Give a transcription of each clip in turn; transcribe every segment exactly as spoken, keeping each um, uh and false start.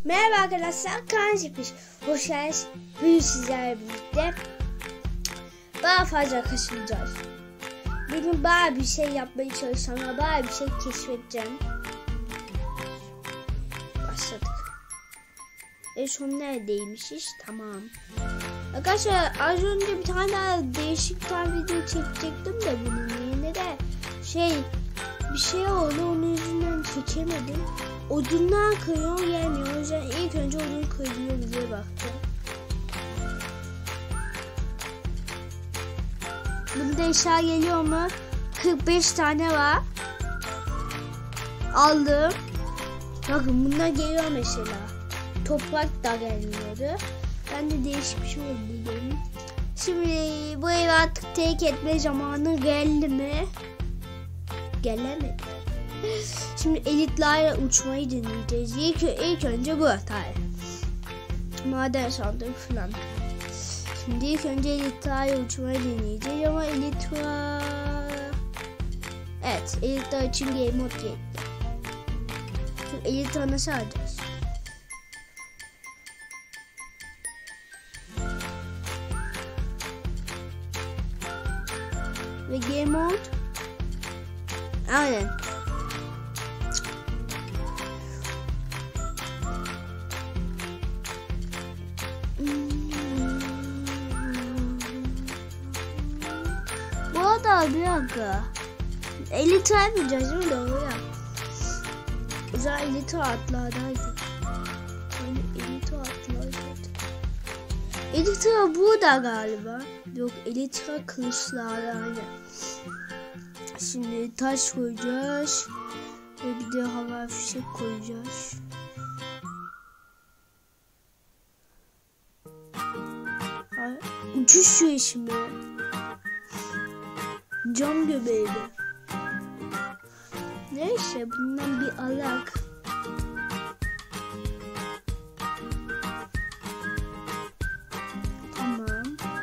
Merhaba arkadaşlar, Kaan Çipiş. Hoş geldiniz. Bugün sizlerle birlikte daha fazla kaçınacağız. Bugün bana bir şey yapmaya çalışacağım, bana bir şey keşfedeceğim. Başladık. En son neredeymişiz? Tamam. Arkadaşlar az önce bir tane daha değişik bir video çekecektim de bunun yerine de şey bir şey oldu, onun yüzünden çekemedim. Odundan kırıyor gelmiyor. O yüzden ilk önce odun kırıyor diye baktım. Bunda eşya geliyor mu? kırk beş tane var. Aldım. Bakın bunlar geliyor mesela. Toprak da gelmiyordu. Ben de değişik bir şey oldu dedim. Şimdi bu evi artık terk etme zamanı geldi mi? Gelemedi. Şimdi elitlerle uçmayı deneyeceğiz. İlk, ilk önce bu hatayı. Maden sandık falan. Şimdi ilk önce elitlerle uçmayı deneyeceğiz ama elitler... Evet, elitler için game mode geldi. Şimdi elitler nasıl alacağız? Ve game mode. Aynen. Bu arada bir dakika. elli yapacağız değil mi? Doğru ya. O zaman elli atlardaydı. Yani elli atlardaydı. elli burada galiba. Yok, elli kılıçlarda. Şimdi taş koyacağız. Ve bir de hava fişek koyacağız. Ay, uçuş şu işimi. Cam göbeği. Neyse bundan bir alak. Tamam.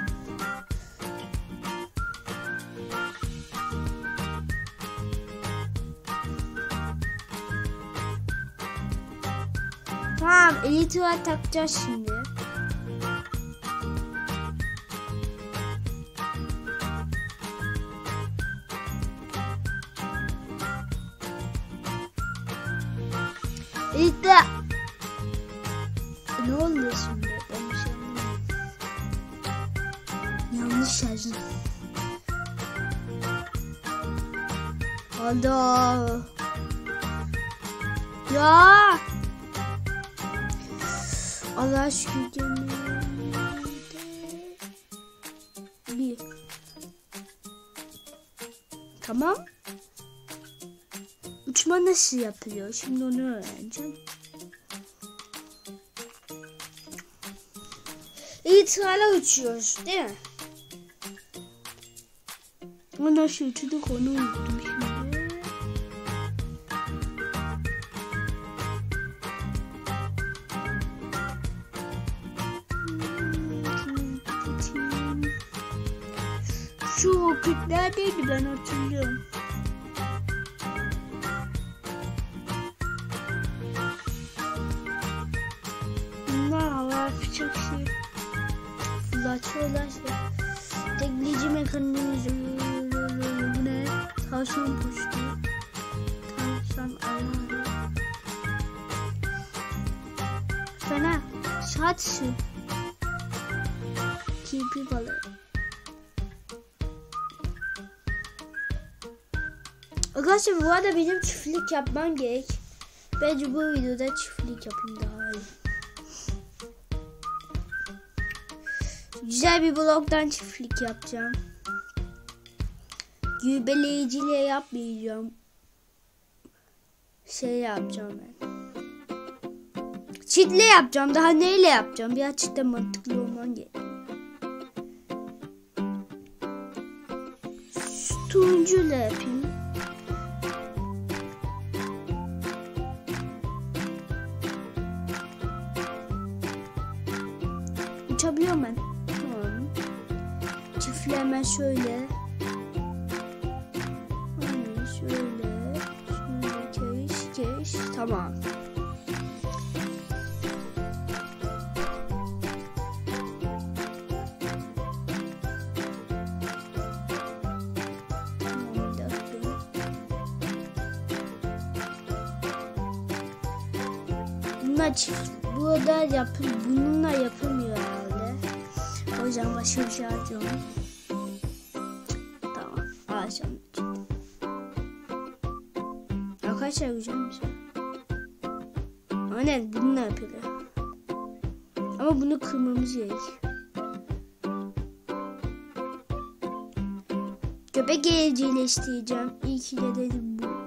Tamam, elitira takacağız şimdi. Elitira. Ne oldu şimdi? Ben bir şey anlamadım. Yanlış yazdım. Allah. Ya. Allah şükür gemide bir. Tamam. Uçma nasıl yapılıyor? Şimdi onu öğreneceğim. İtirayla uçuyoruz değil mi? Ama nasıl uçuyorduk onu unuttum şimdi. Şu vakit neredeydi, ben hatırlıyorum. Bunlar hava fişek şey fırlatıyorlarsa tekleyici mekanizması. Bu ne? Tavşan poştu. Tavşan ayağı. Fena. Saat su. Kirpi balığı. Arkadaşlar bu arada benim çiftlik yapmam gerek. Bence bu videoda çiftlik yapayım daha iyi. Güzel bir bloktan çiftlik yapacağım. Gübreleyiciyle yapmayacağım. Şey yapacağım ben. Çitle yapacağım. Daha neyle yapacağım? Birazcık da mantıklı olman gerek. Turuncuyla yapayım. Uçabiliyorum ben. Tamam. Çiftli hemen şöyle. Aynen şöyle. Şöyle keş keş. Tamam. bununla çift, burada yapıl, bununla yapılmıyor herhalde. O yüzden başka bir şey arıyorum. Tamam, alacağım. Arkadaşlar güzel bir şey. Aynen bununla yapılıyor. Ama bunu kırmamız gerek. Köpek evcilleştireceğim. İyi ki de dedim bu.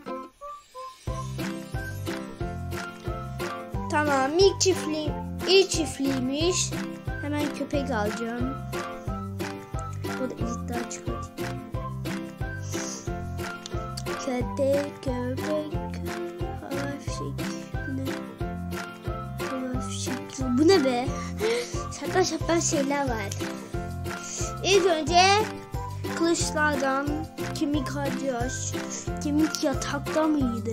Tamam, ilk çiftliğim, ilk çiftliğiymiş. Hemen köpek alacağım. Burada ilkten çıkartayım. Köpek, köpek, hafifçik. Bu ne? Hafifçik. Bu ne be? Saçma sapan şeyler var. İlk önce kılıçlardan kemik harcıyoruz. Kemik yatakta mıydı?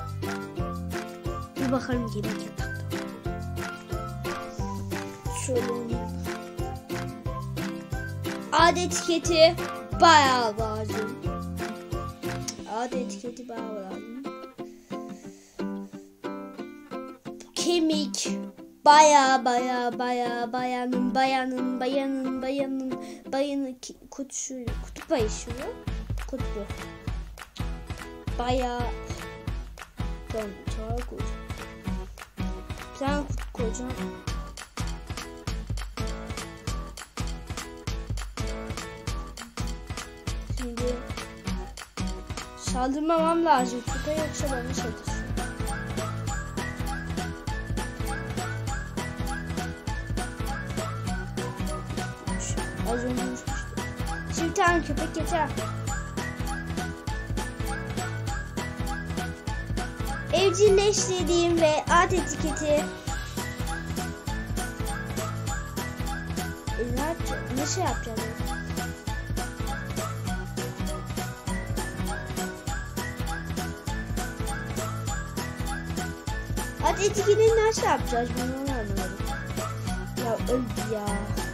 Bir bakalım kemik yatakta. Şöyle adet etiketi bayağı lazım. Adet etiketi bayağı lazım. Kemik bayağı bayağı bayağı bayanın bayanın bayanın bayanın bayanın kutusu kutup ayı şu kutlu bayağı tamam çok güzel. Bir tane kutu koyacağım. Şimdi saldırmamam lazım. Kutu yoksa bana saldırsın. Az önce uçmuştu. Şimdi bir tane köpek yeter. Evcilleştirdiğim ve ad etiketi ne şey yapacağım? Ad etiketini nasıl yapacağız? Ben onu anlamadım. Ya öldü ya.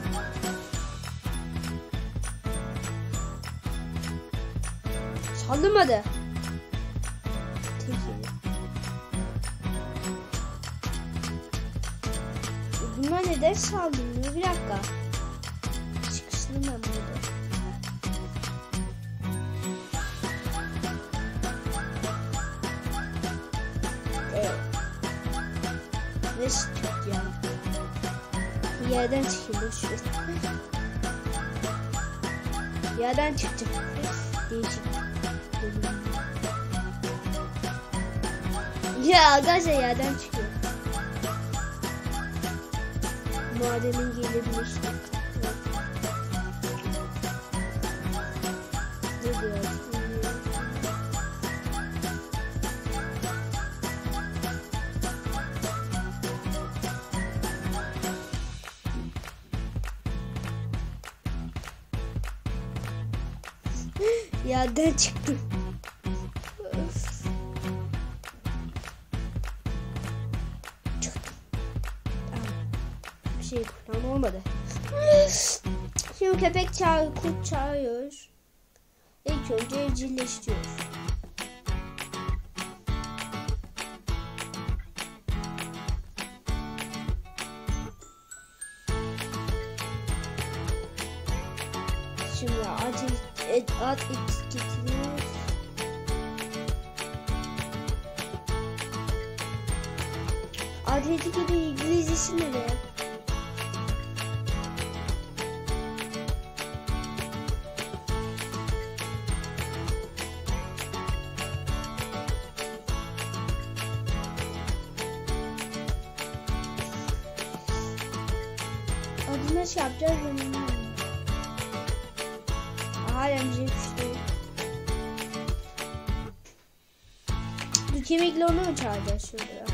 Saldırmadı. Bunlar neden saldırmıyor? Bir dakika. Çıkışını ben burada. Evet. Ne çıkıyor ya? Bir yerden çıkıyor. Yerden çıkacak. Değişik. Ya arkadaşlar yerden çıkıyor. Madenin gelebilir. Ne diyor? Yerden çıktı. Bir şey tam olmadı. Şimdi köpek çağır, kurt çağırıyoruz. İlk önce evcilleştiriyoruz. Şimdi ad, et, ad etiketini ad etiketi İngilizcesi ne be? Adı nasıl yapacağız bilmiyorum. Halen bir şey düştü. Bu kemikle onu mu çağıracağız şurada?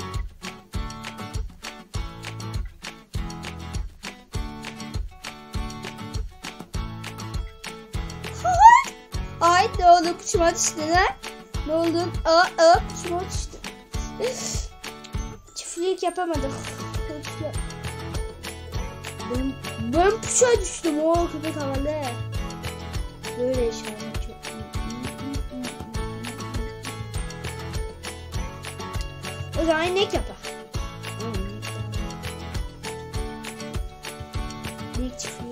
Ay ne oldu, kuşuma düştü lan? Ne oldu? Aa, aa kuşuma düştü. Çiftlik yapamadık. Ben, ben kuşa düştüm. O köpek havalı. Böyle yaşamak çok iyi. O zaman inek yapar. inek çiftliği.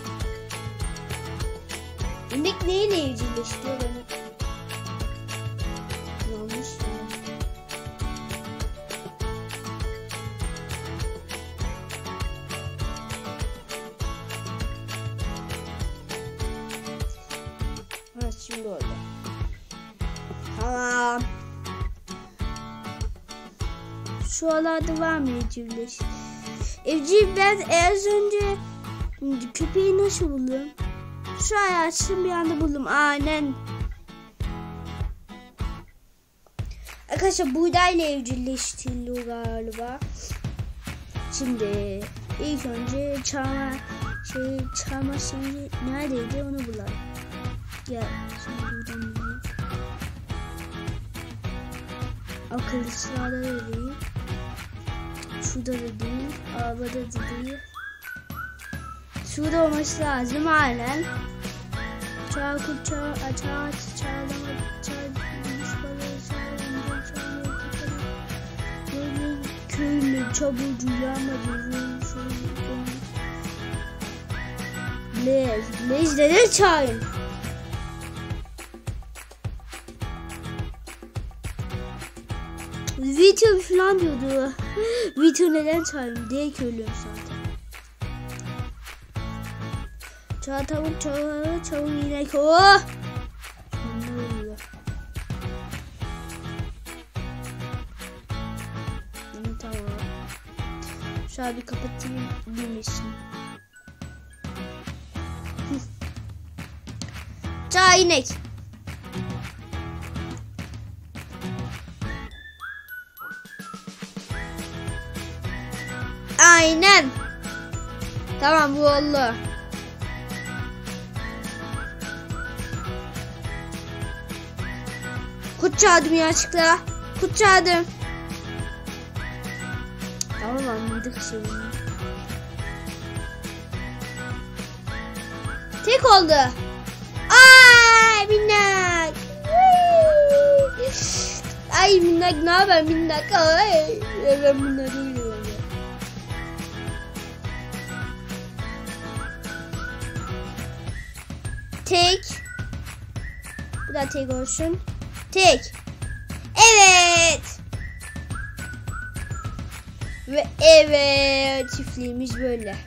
İnek neyle evcilleştiriyor beni? Yanlış ya. Evet şimdi orada. Tamam. Şu alarda var mı evcilleş? Evcil ben az önce köpeği nasıl buldum? Şu ayaçtım bir anda buldum. Aynen. Arkadaşlar buğdayla evcilleştiriliyor galiba. Şimdi ilk önce çağma şey çağma şeyi neredeydi onu bulalım. Gel şimdi buradan bulalım. Akıllı sırada da değil. Şurada da değil. Arabada da değil. Şurada olması lazım aynen. Çağ kucağı açar çağlama çağırmış balığı çağırmış çağırmış böyle köylü çabucu yağmadı Blaze Blaze de çağırın. Video falan diyordu. Video neden çağırın diye köylüyorum zaten. Çağ tavuk çağ çavuk inek oh. Ne oluyor? Tamam. Şu an bir kapatayım bilmesin. Çağ inek. Aynen. Tamam bu oldu. Kut çağırdım ya açıkla. Kut çağırdım. Tamam anladık şimdi. Tek oldu. Ay minnak. Ay minnak ne haber minnak. Ay ben minnak değilim. Tek. Bu da tek olsun. Tek. Evet. Ve evet çiftliğimiz böyle.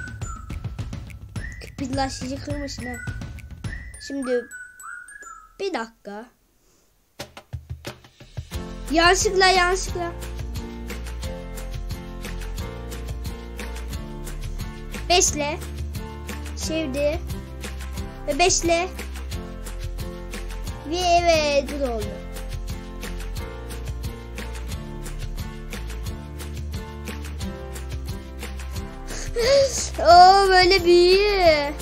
Kıpırdaşıcı kırmışsın ha. Şimdi bir dakika. Yanlışlıkla yanlışlıkla. Beşle. Şimdi. Ve beşle. Ve evet bu da oldu. Oo böyle büyüyor.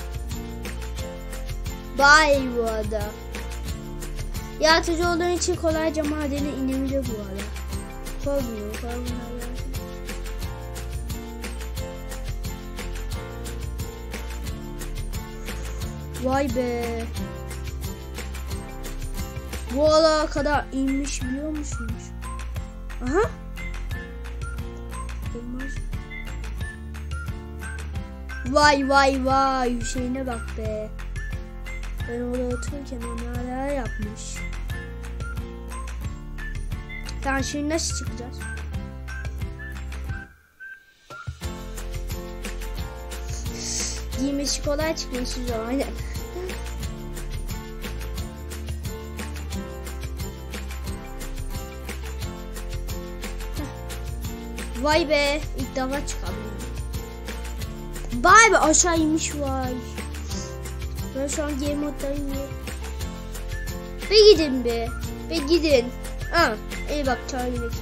Bay bu arada. Yaratıcı olduğun için kolayca madene inebilir bu arada. Korkmuyor, korkmuyor. Vay be. Bu ala kadar inmiş biliyor musunuz? Aha. Olmaz. Vay vay vay Hüseyin'e bak be. Ben orada otururken o neler yapmış. Tamam şimdi nasıl çıkacağız? Giymesi kolay çıkması zor aynen. Vay be ilk defa çıkalım. Vay be aşağı inmiş vay. Ben şu an game moddayım ya. Bir gidin be. Bir gidin. Ha, iyi bak çağırın.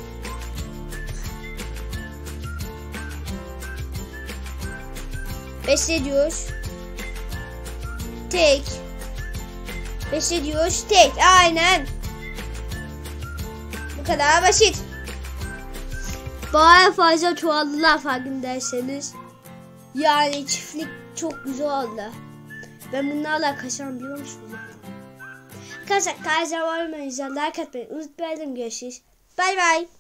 Besle diyoruz. Tek. Besle diyoruz. Tek. Aynen. Bu kadar basit. Baya fazla çoğaldılar farkındaysanız. Yani çiftlik çok güzel oldu. Ben bunlarla kaçan biliyor musunuz? Arkadaşlar kanalıma abone olmayı, like atmayı unutmayın. Görüşürüz. Bay bay.